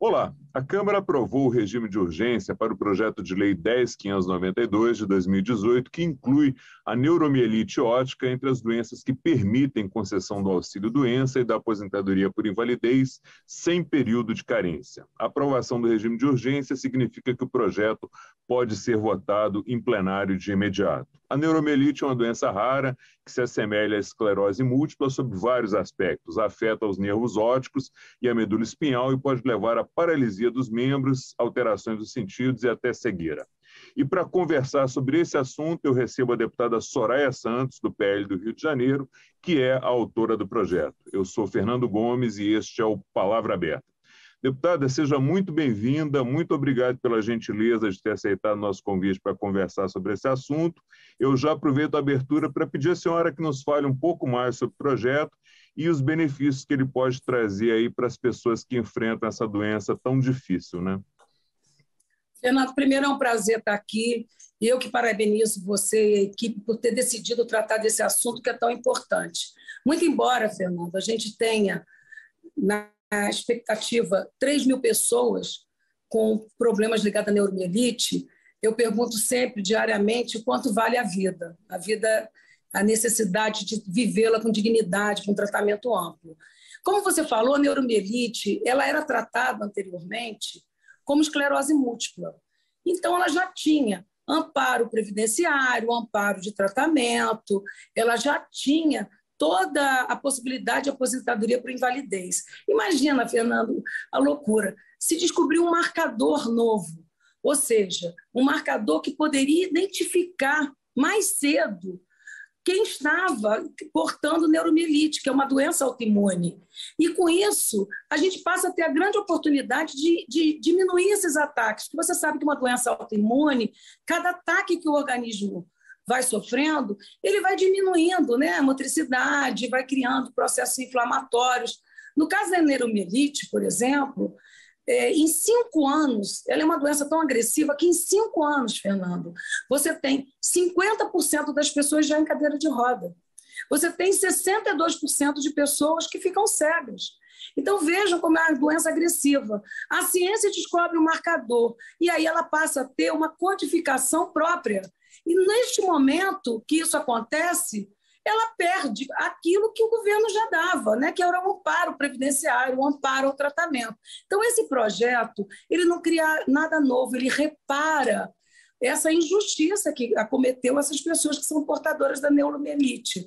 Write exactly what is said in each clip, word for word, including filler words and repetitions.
Olá, a Câmara aprovou o regime de urgência para o projeto de lei dez mil quinhentos e noventa e dois de dois mil e dezoito, que inclui a neuromielite óptica entre as doenças que permitem concessão do auxílio-doença e da aposentadoria por invalidez sem período de carência. A aprovação do regime de urgência significa que o projeto pode ser votado em plenário de imediato. A neuromielite é uma doença rara que se assemelha à esclerose múltipla sob vários aspectos. Afeta os nervos ópticos e a medula espinhal e pode levar à paralisia dos membros, alterações dos sentidos e até cegueira. E para conversar sobre esse assunto, eu recebo a deputada Soraya Santos, do P L do Rio de Janeiro, que é a autora do projeto. Eu sou Fernando Gomes e este é o Palavra Aberta. Deputada, seja muito bem-vinda, muito obrigado pela gentileza de ter aceitado nosso convite para conversar sobre esse assunto. Eu já aproveito a abertura para pedir à senhora que nos fale um pouco mais sobre o projeto e os benefícios que ele pode trazer aí para as pessoas que enfrentam essa doença tão difícil, né? Fernando, primeiro é um prazer estar aqui. Eu que parabenizo você e a equipe por ter decidido tratar desse assunto que é tão importante. Muito embora, Fernando, a gente tenha na a expectativa três mil pessoas com problemas ligados à neuromielite, eu pergunto sempre, diariamente, quanto vale a vida. A vida, a necessidade de vivê-la com dignidade, com tratamento amplo. Como você falou, a neuromielite ela era tratada anteriormente como esclerose múltipla. Então, ela já tinha amparo previdenciário, amparo de tratamento, ela já tinha toda a possibilidade de aposentadoria por invalidez. Imagina, Fernando, a loucura. Se descobriu um marcador novo, ou seja, um marcador que poderia identificar mais cedo quem estava portando neuromielite, que é uma doença autoimune. E, com isso, a gente passa a ter a grande oportunidade de, de diminuir esses ataques. Porque você sabe que uma doença autoimune, cada ataque que o organismo vai sofrendo, ele vai diminuindo, né, a motricidade, vai criando processos inflamatórios. No caso da neuromielite, por exemplo, é, em cinco anos, ela é uma doença tão agressiva que em cinco anos, Fernando, você tem cinquenta por cento das pessoas já em cadeira de roda. Você tem sessenta e dois por cento de pessoas que ficam cegas. Então, vejam como é uma doença agressiva. A ciência descobre um marcador e aí ela passa a ter uma codificação própria. E, neste momento que isso acontece, ela perde aquilo que o governo já dava, né? Que era o amparo previdenciário, o amparo ao tratamento. Então, esse projeto ele não cria nada novo, ele repara essa injustiça que acometeu essas pessoas que são portadoras da neuromielite.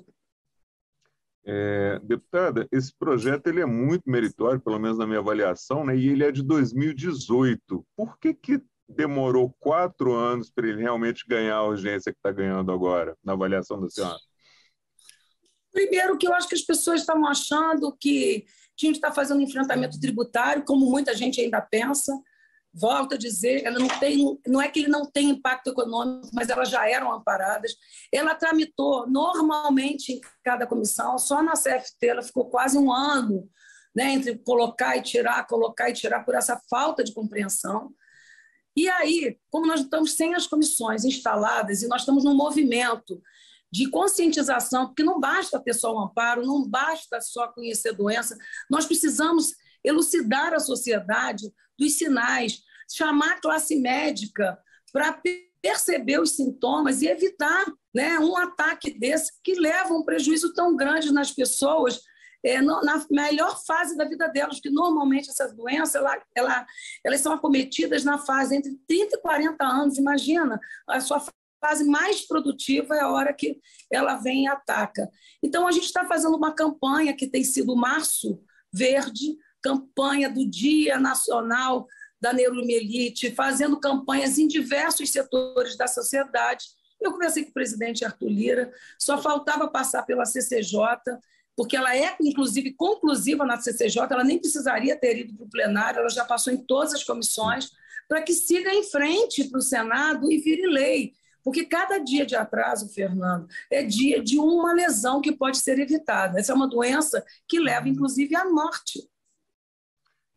É, deputada, esse projeto ele é muito meritório, pelo menos na minha avaliação, né? E ele é de dois mil e dezoito. Por que que demorou quatro anos para ele realmente ganhar a urgência que está ganhando agora, na avaliação da senhora? Primeiro, que eu acho que as pessoas estavam achando que tinham que estar fazendo enfrentamento tributário, como muita gente ainda pensa. Volto a dizer, ela não, tem, não é que ele não tem impacto econômico, mas elas já eram amparadas. Ela tramitou normalmente em cada comissão, só na C F T ela ficou quase um ano, né, entre colocar e tirar, colocar e tirar, por essa falta de compreensão. E aí, como nós estamos sem as comissões instaladas e nós estamos num movimento de conscientização, porque não basta ter só um amparo, não basta só conhecer a doença, nós precisamos elucidar a sociedade dos sinais, chamar a classe médica para perceber os sintomas e evitar, né, um ataque desse que leva a um prejuízo tão grande nas pessoas, É, no, na melhor fase da vida delas, porque normalmente essas doenças ela, ela, elas são acometidas na fase entre trinta e quarenta anos. Imagina, a sua fase mais produtiva é a hora que ela vem e ataca. Então, a gente está fazendo uma campanha que tem sido Março Verde, campanha do Dia Nacional da Neuromielite, fazendo campanhas em diversos setores da sociedade. Eu conversei com o presidente Arthur Lira, só faltava passar pela C C J, porque ela é, inclusive, conclusiva na C C J, ela nem precisaria ter ido para o plenário, ela já passou em todas as comissões, para que siga em frente para o Senado e vire lei. Porque cada dia de atraso, Fernando, é dia de uma lesão que pode ser evitada. Essa é uma doença que leva, inclusive, à morte.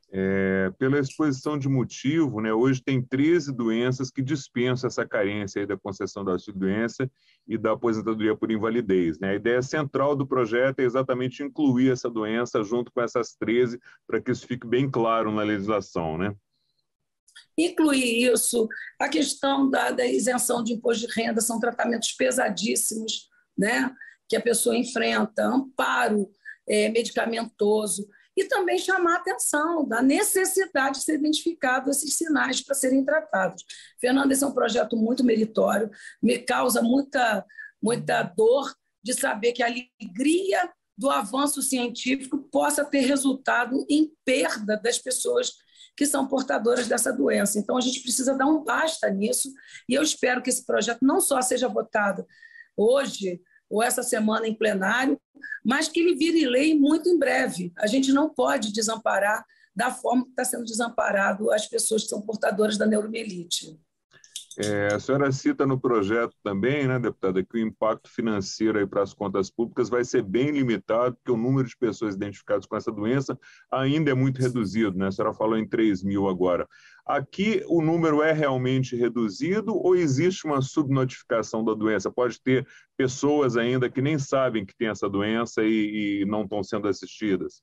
É, pela exposição de motivo, né, hoje tem treze doenças que dispensam essa carência aí da concessão da auxílio-doença e da aposentadoria por invalidez, né? A ideia central do projeto é exatamente incluir essa doença junto com essas treze, para que isso fique bem claro na legislação, né? Incluir isso, a questão da, da isenção de imposto de renda, são tratamentos pesadíssimos, né, que a pessoa enfrenta, amparo é, medicamentoso, e também chamar a atenção da necessidade de ser identificados esses sinais para serem tratados. Fernanda, esse é um projeto muito meritório, me causa muita, muita dor de saber que a alegria do avanço científico possa ter resultado em perda das pessoas que são portadoras dessa doença. Então, a gente precisa dar um basta nisso, e eu espero que esse projeto não só seja votado hoje ou essa semana em plenário, mas que ele vire lei muito em breve. A gente não pode desamparar da forma que está sendo desamparado as pessoas que são portadoras da neuromielite. É, a senhora cita no projeto também, né, deputada, que o impacto financeiro aí para as contas públicas vai ser bem limitado, porque o número de pessoas identificadas com essa doença ainda é muito reduzido, né? A senhora falou em três mil agora. Aqui o número é realmente reduzido ou existe uma subnotificação da doença? Pode ter pessoas ainda que nem sabem que tem essa doença e, e não estão sendo assistidas?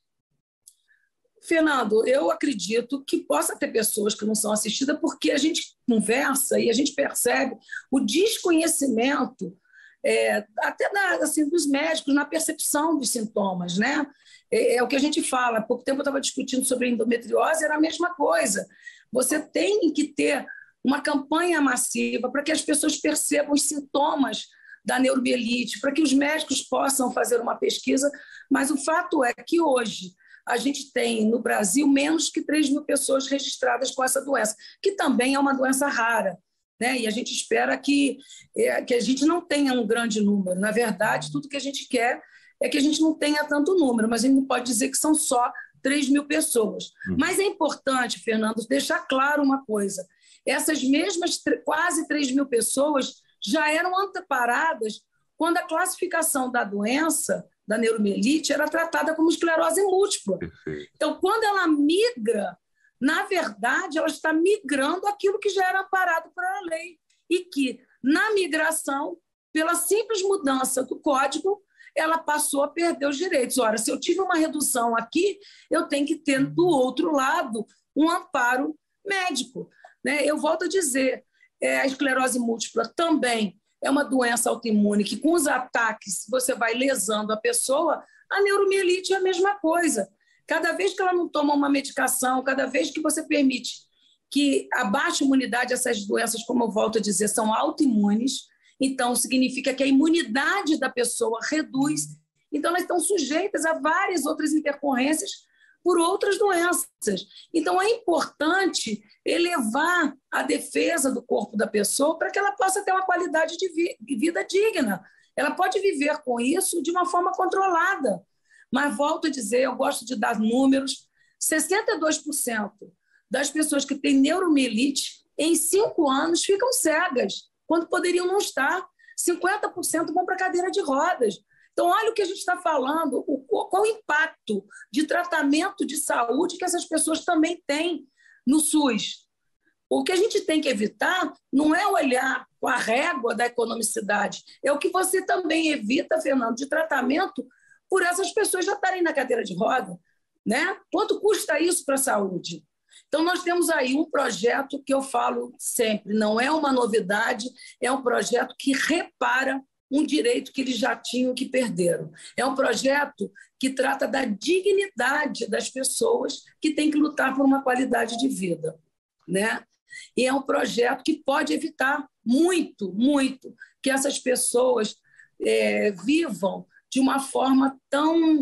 Fernando, eu acredito que possa ter pessoas que não são assistidas, porque a gente conversa e a gente percebe o desconhecimento é, até da, assim, dos médicos na percepção dos sintomas, né? É, é o que a gente fala. Há pouco tempo eu estava discutindo sobre endometriose, era a mesma coisa. Você tem que ter uma campanha massiva para que as pessoas percebam os sintomas da neuromielite, para que os médicos possam fazer uma pesquisa, mas o fato é que hoje a gente tem no Brasil menos que três mil pessoas registradas com essa doença, que também é uma doença rara, né? E a gente espera que, é, que a gente não tenha um grande número. Na verdade, tudo que a gente quer é que a gente não tenha tanto número, mas a gente não pode dizer que são só três mil pessoas. Uhum. Mas é importante, Fernando, deixar claro uma coisa. Essas mesmas quase três mil pessoas já eram amparadas quando a classificação da doença da neuromielite era tratada como esclerose múltipla. Perfeito. Então, quando ela migra, na verdade, ela está migrando aquilo que já era amparado pela lei e que, na migração, pela simples mudança do código, ela passou a perder os direitos. Ora, se eu tive uma redução aqui, eu tenho que ter, do outro lado, um amparo médico, né? Eu volto a dizer, é, a esclerose múltipla também é uma doença autoimune que, com os ataques, você vai lesando a pessoa. A neuromielite é a mesma coisa. Cada vez que ela não toma uma medicação, cada vez que você permite que a baixa imunidade, essas doenças, como eu volto a dizer, são autoimunes, então significa que a imunidade da pessoa reduz, então elas estão sujeitas a várias outras intercorrências por outras doenças. Então, é importante elevar a defesa do corpo da pessoa para que ela possa ter uma qualidade de, vi- de vida digna. Ela pode viver com isso de uma forma controlada. Mas, volto a dizer, eu gosto de dar números, sessenta e dois por cento das pessoas que têm neuromielite, em cinco anos, ficam cegas, quando poderiam não estar. cinquenta por cento vão para a cadeira de rodas. Então, olha o que a gente está falando, o, qual o impacto de tratamento de saúde que essas pessoas também têm no SUS. O que a gente tem que evitar não é olhar com a régua da economicidade, é o que você também evita, Fernando, de tratamento por essas pessoas já estarem na cadeira de roda, né? Quanto custa isso para a saúde? Então, nós temos aí um projeto que eu falo sempre, não é uma novidade, é um projeto que repara um direito que eles já tinham que perderam. É um projeto que trata da dignidade das pessoas que têm que lutar por uma qualidade de vida, né? E é um projeto que pode evitar muito, muito que essas pessoas é, vivam de uma forma tão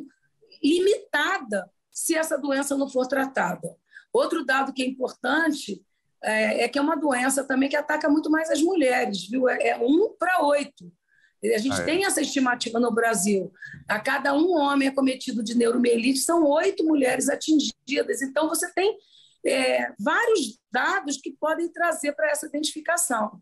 limitada se essa doença não for tratada. Outro dado que é importante é, é que é uma doença também que ataca muito mais as mulheres, viu? É um para oito. A gente ah, é. tem essa estimativa no Brasil. A cada um homem acometido de neuromielite, são oito mulheres atingidas. Então, você tem é, vários dados que podem trazer para essa identificação.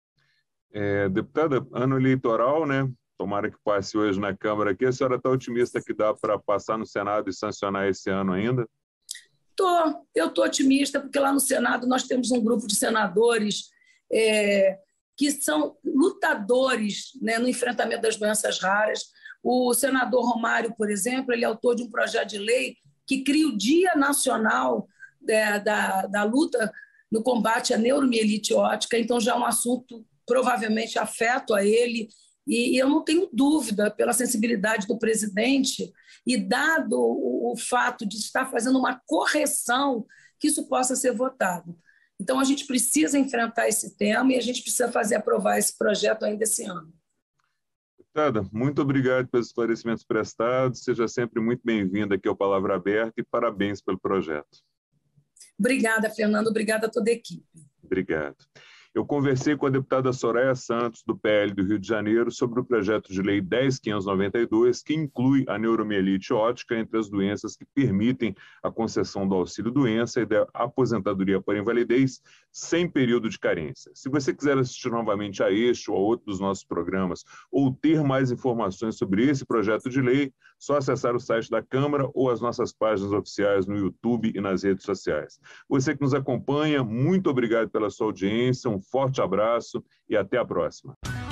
É, deputada, ano eleitoral, né? Tomara que passe hoje na Câmara aqui. A senhora está otimista que dá para passar no Senado e sancionar esse ano ainda? Tô, eu estou otimista, porque lá no Senado nós temos um grupo de senadores é, que são lutadores, né, no enfrentamento das doenças raras. O senador Romário, por exemplo, ele é autor de um projeto de lei que cria o Dia Nacional é, da, da luta no combate à neuromielite óptica, então já é um assunto provavelmente afeto a ele, e, e eu não tenho dúvida, pela sensibilidade do presidente, e dado o, o fato de estar fazendo uma correção, que isso possa ser votado. Então, a gente precisa enfrentar esse tema e a gente precisa fazer aprovar esse projeto ainda esse ano. Deputada, muito obrigado pelos esclarecimentos prestados. Seja sempre muito bem-vinda aqui ao Palavra Aberta e parabéns pelo projeto. Obrigada, Fernando. Obrigada a toda a equipe. Obrigado. Eu conversei com a deputada Soraya Santos, do P L do Rio de Janeiro, sobre o projeto de lei dez mil quinhentos e noventa e dois, que inclui a neuromielite óptica entre as doenças que permitem a concessão do auxílio-doença e da aposentadoria por invalidez sem período de carência. Se você quiser assistir novamente a este ou a outro dos nossos programas ou ter mais informações sobre esse projeto de lei, só acessar o site da Câmara ou as nossas páginas oficiais no YouTube e nas redes sociais. Você que nos acompanha, muito obrigado pela sua audiência, um forte abraço e até a próxima.